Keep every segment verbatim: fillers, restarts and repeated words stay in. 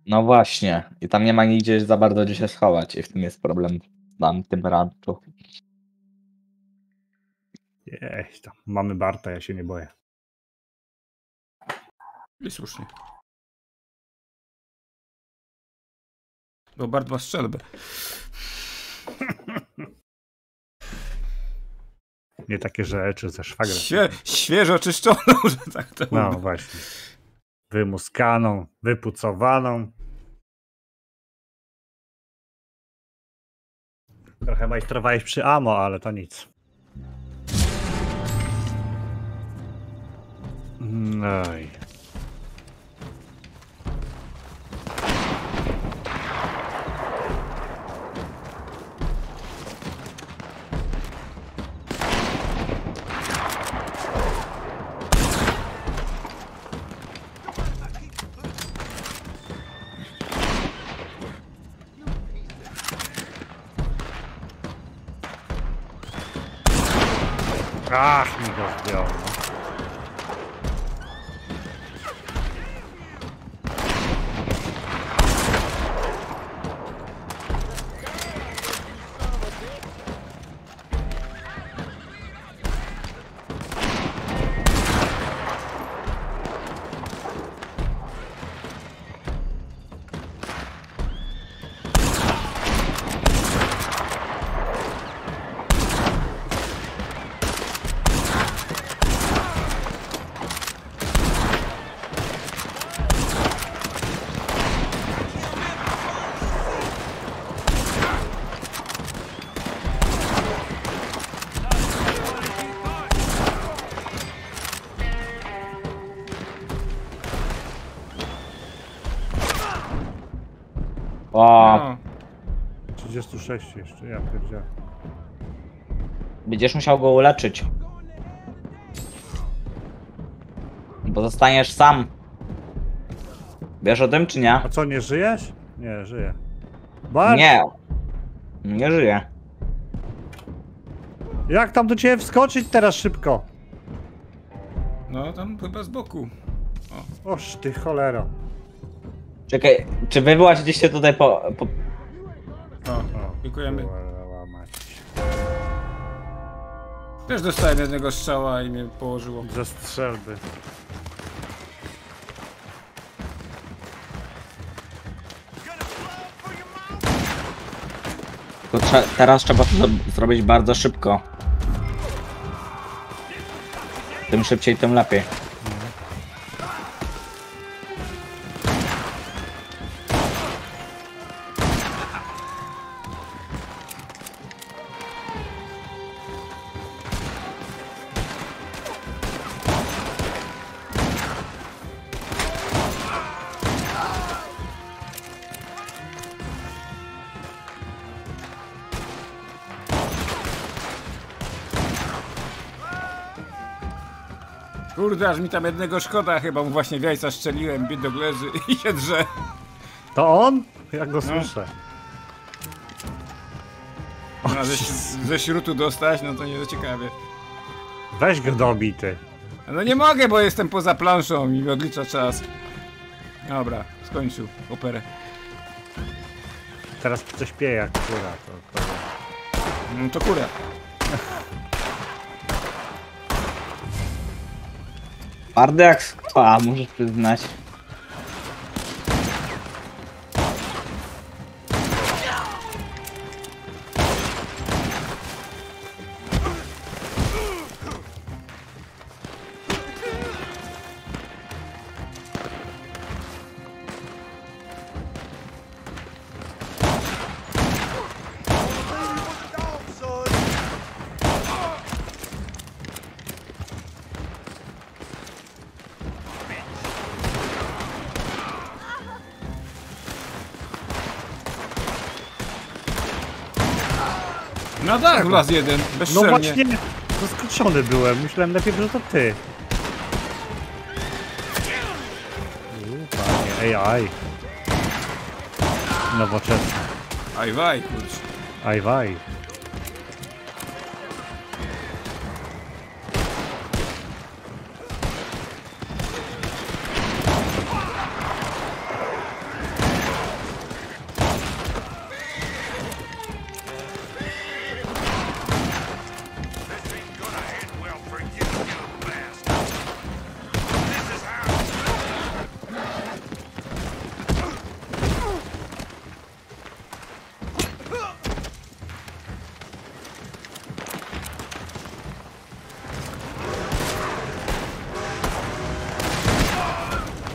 No właśnie. I tam nie ma nigdzie za bardzo gdzie się schować i w tym jest problem na tym ranchu. Jej, tam mamy Barta, ja się nie boję. I słusznie. Bo Bart ma strzelbę. Nie takie rzeczy ze szwagrem. Świe świeżo czyszczoną, że tak to No mówię. właśnie. Wymuskaną, wypucowaną. Trochę majstrowałeś przy Amo, ale to nic. Oj. Ach, mi go zdjął. No. O, No. trzydzieści sześć jeszcze, ja pierdzielę. będziesz musiał go uleczyć. Bo zostaniesz sam. Wiesz o tym, czy nie? A co, nie żyjesz? Nie, żyję. Bart, Nie. Nie żyje. jak tam do ciebie wskoczyć teraz szybko? No tam chyba z boku. Oż ty cholero. Czekaj, czy wy wyłaziliście tutaj po... po... O, O, dziękujemy. kurwa mać. Też dostałem jednego strzała i mnie położyło. Ze strzelby. Tylko trze teraz trzeba to zro zrobić bardzo szybko. Tym szybciej, tym lepiej. Kurde, aż mi tam jednego szkoda, chyba mu właśnie w jajca strzeliłem, biedok leży i się drze. To on? Jak go słyszę. No, ze, ze śrutu dostać, no to nie za ciekawie. Weź go dobij ty. No nie mogę, bo jestem poza planszą i odlicza czas. Dobra, skończył operę. Teraz coś pije jak kura. To, to... No to kurę. Twardy jak skła, muszę przyznać. No tak, wlazł jeden, No bezczelnie. właśnie, zaskoczony byłem. Myślałem najpierw, że to ty. U, panie, A I. Nowoczesne. Aj waj, kurczę. Aj waj.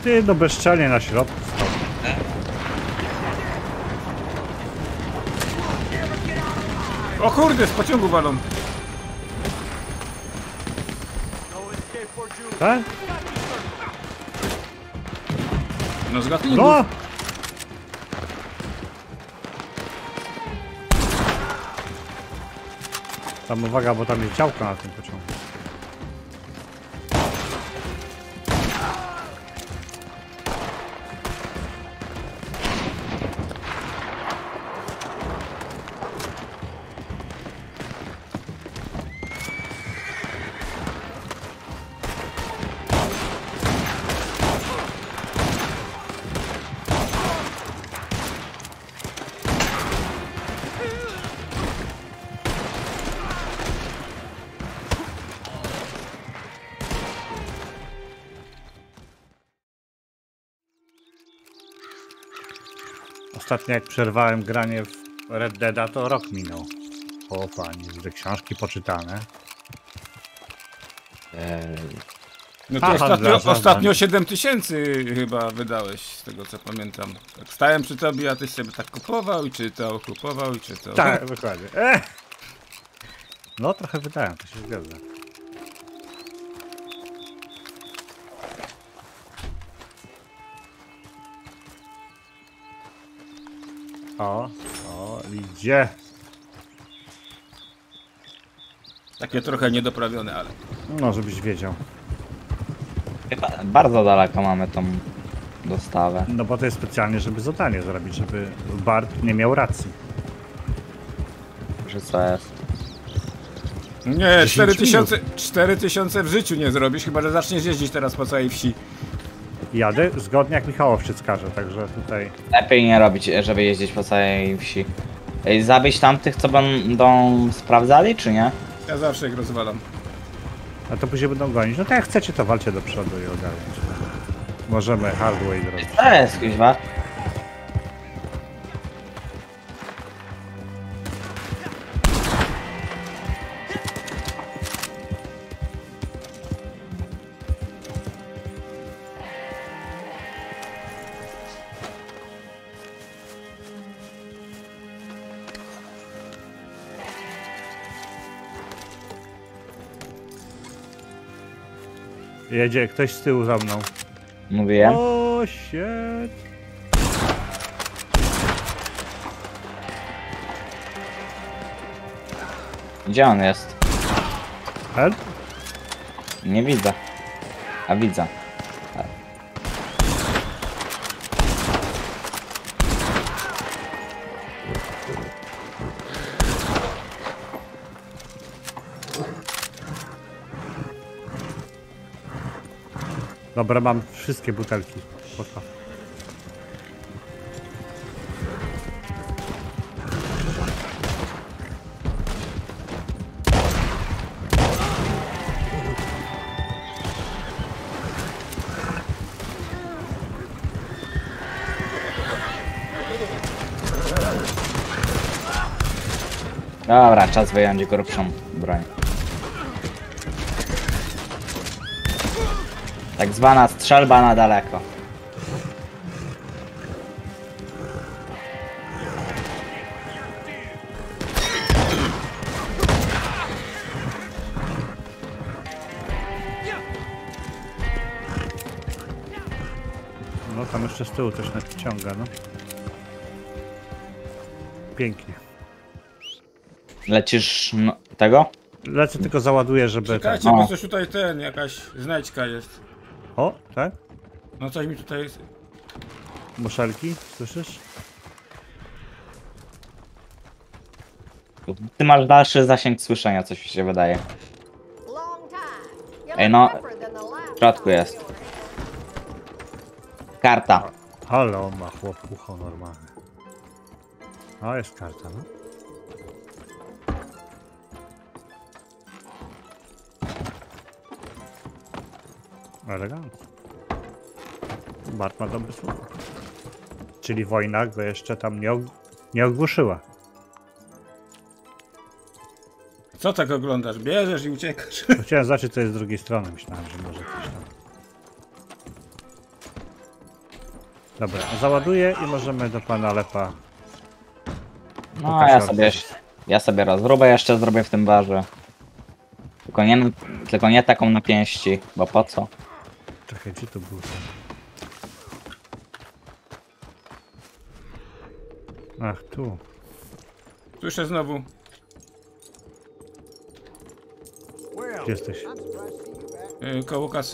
Ty, no bezczelnie na środku stał. O kurde, z pociągu walą. Tak? No z gatlingu. No! Tam uwaga, bo tam jest działko na tym pociągu. Ostatnio jak przerwałem granie w Red Deada, to rok minął. O pani, te książki poczytane. Eee, No to Aha, ostatnio, dla zadań. ostatnio siedem tysięcy chyba wydałeś, z tego co pamiętam. Tak stałem przy tobie, a ty sobie tak kupował i czytał, kupował i czytał. Tak, dokładnie. Ech. No trochę wydałem, to się zgadza. O, o, idzie. Takie trochę niedoprawione, ale... No, żebyś wiedział. chyba bardzo daleko mamy tą dostawę. No bo to jest specjalnie, żeby zadanie zrobić, żeby Bart nie miał racji. Że co jest? Nie, dziesięć cztery tysiące w życiu nie zrobisz, chyba że zaczniesz jeździć teraz po całej wsi. Jadę zgodnie jak Michałowczyc każe, także tutaj... Lepiej nie robić, żeby jeździć po całej wsi. Ej, zabić tamtych, co będą sprawdzali, czy nie? Ja zawsze ich rozwalam. A to później będą gonić. No to jak chcecie, to walcie do przodu i ogarniać. Możemy hard way zrobić. Co jest, kuźwa? Jedzie ktoś z tyłu za mną. Mówiłem. O, shit. Gdzie on jest? Help? Nie widzę. A widzę. Dobra, mam wszystkie butelki. Poszła. Dobra, czas wyjąć grubszą broń. Tak zwana strzelba na daleko. No tam jeszcze z tyłu coś nadciąga, no. Pięknie. Lecisz no, tego? Lecę tylko załaduję, żeby... Ten... Czekajcie, O. bo coś tutaj ten, jakaś znajdźka jest. O, tak? No coś mi tutaj jest. Muszelki, słyszysz? Ty masz dalszy zasięg słyszenia, coś mi się wydaje. Ej no, w środku jest. Karta. Ale on ma chłop ucho normalne. O, jest karta, no. Elegancko. Bart ma dobre słowo. Czyli wojna go jeszcze tam nie, og nie ogłuszyła. Co tak oglądasz? Bierzesz i uciekasz. Chciałem zobaczyć, co jest z drugiej strony. Myślałem, że może coś tam. Dobra, załaduję i możemy do pana Lepa. No a ja sobie, ja sobie rozróbę jeszcze zrobię w tym barze. Tylko nie, tylko nie taką na pięści, bo po co? Czekaj, gdzie to był? Ach, tu. Słyszę znowu. Gdzie jesteś? Yy, koło kasy.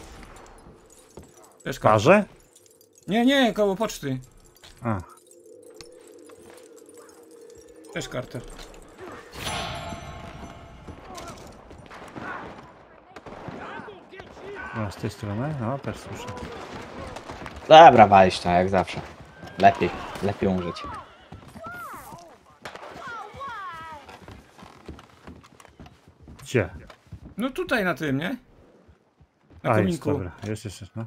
Też W karta. barze? Nie, nie, koło poczty. A, Też kartę. no z tej strony? No, też słyszę. Dobra, walić to jak zawsze. Lepiej, lepiej umrzeć. Gdzie? No tutaj na tym, nie? Na A, jest, kominku. dobra, jest, jest, jest, no.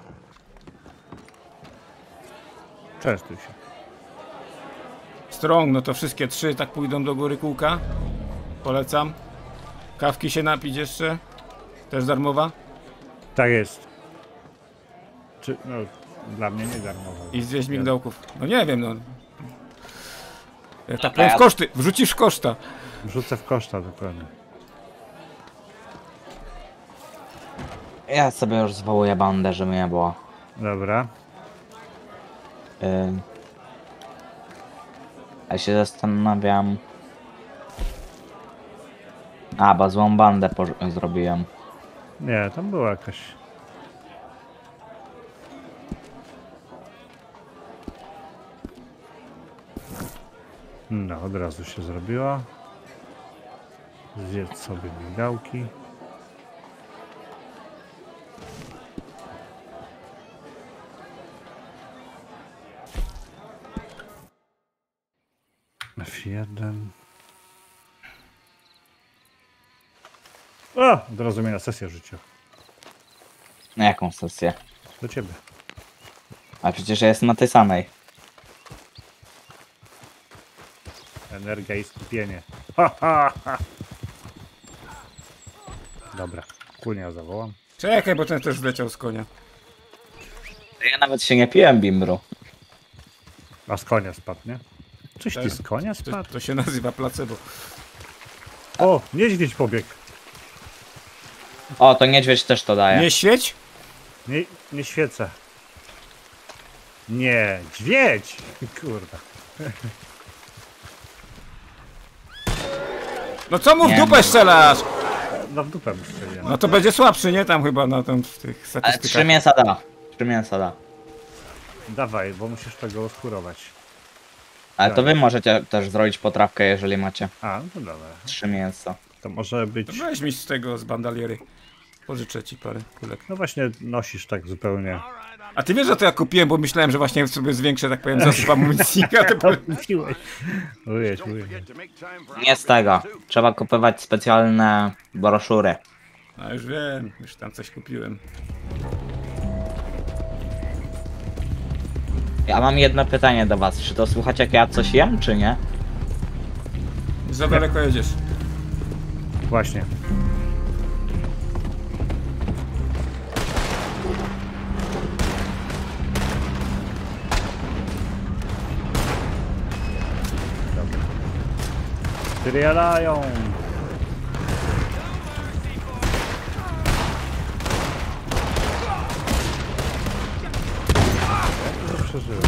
Częstuj się. Strong, no to wszystkie trzy tak pójdą do góry kółka. Polecam. Kawki się napić jeszcze. Też darmowa. Tak jest. Czy, no, dla mnie nie darmowo. I zjeść migdałków. No nie wiem, no. Jak tak Dobra, powiem w ja- koszty. Wrzucisz w koszta. Wrzucę w koszta dokładnie. Ja sobie już zwołuję bandę, żeby nie było. Dobra. Yy... Ja się zastanawiam... A, bo złą bandę po- zrobiłem. Nie, tam była jakaś... No, od razu się zrobiła. Zjedz sobie migdałki. F jeden. O! Od razu mnie na sesję rzucił. Na jaką sesję? Do ciebie. A przecież ja jestem na tej samej. Energia i skupienie. Ha, ha, ha. Dobra, kunia zawołam. Czekaj, bo ten też wleciał z konia. Ja nawet się nie piłem bimbru. A z konia spadł, nie? Coś ty z konia To, spadł? to się nazywa placebo. O, niedźwiedź pobiegł. O, to niedźwiedź też to daje. Nie świeć? Nie, nie świecę. Nie, dźwiedź! Kurwa. No co mu w Nie, dupę no. strzelasz? No w dupę mu strzeliłem. No to będzie słabszy, nie? Tam chyba na tym, w tych Ale statystykach. trzy mięsa da. Trzy mięsa da. Dawaj, bo musisz tego oskurować. Ale to wy możecie też zrobić potrawkę, jeżeli macie A, no to dobra. trzy mięsa. To może być... To weź mi z tego, z bandaliery. Pożyczę ci parę kulek. No właśnie nosisz tak zupełnie. A ty wiesz, że to ja kupiłem, bo myślałem, że właśnie sobie zwiększę, tak powiem, zasyp amunicji. A to po- Mówiłeś. Ujeć, ujeć. Nie z tego. Trzeba kupować specjalne broszury. A już wiem, już tam coś kupiłem. Ja mam jedno pytanie do was. Czy to słuchacie jak ja coś jem, czy nie? Za daleko jedziesz. Właśnie. Dobra. Strzelają! Jak to przeżyłem?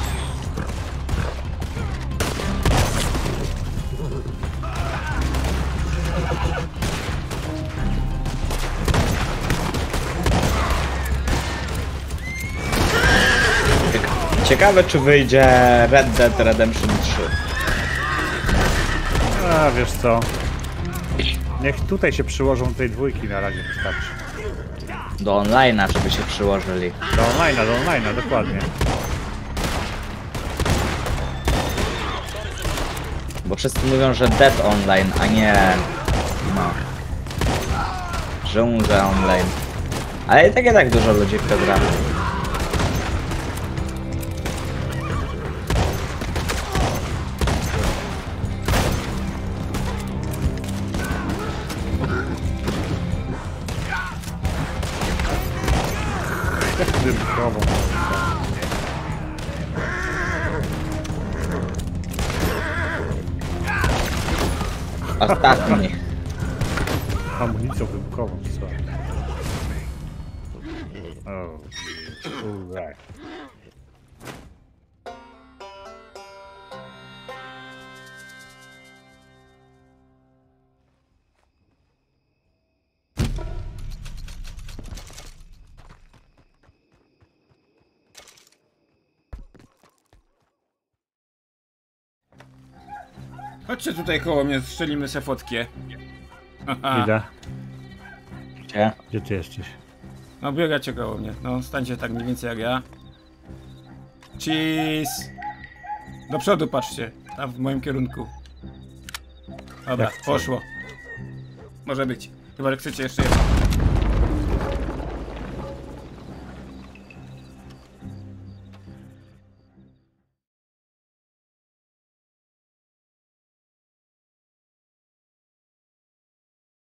Ciekawe czy wyjdzie Red Dead Redemption trzy. A wiesz co? Niech tutaj się przyłożą tej dwójki na razie wystarczy. Do online'a, żeby się przyłożyli. Do online'a, do online'a, dokładnie. Bo wszyscy mówią, że Dead Online, a nie... No. Że umrze online. Ale i tak i tak dużo ludzi w to gra. Wybuchową. Ostatni. Amunicją wybuchową, co? O, kurde. Chodźcie tutaj koło mnie, strzelimy se fotkę. Haha. Idę. Gdzie? Gdzie ty jesteś? No biegacie koło mnie. No stańcie tak mniej więcej jak ja. Cheese! Do przodu patrzcie. Tam w moim kierunku. Dobra, Jak chcę. poszło. Może być. Chyba, że chcecie jeszcze jedno.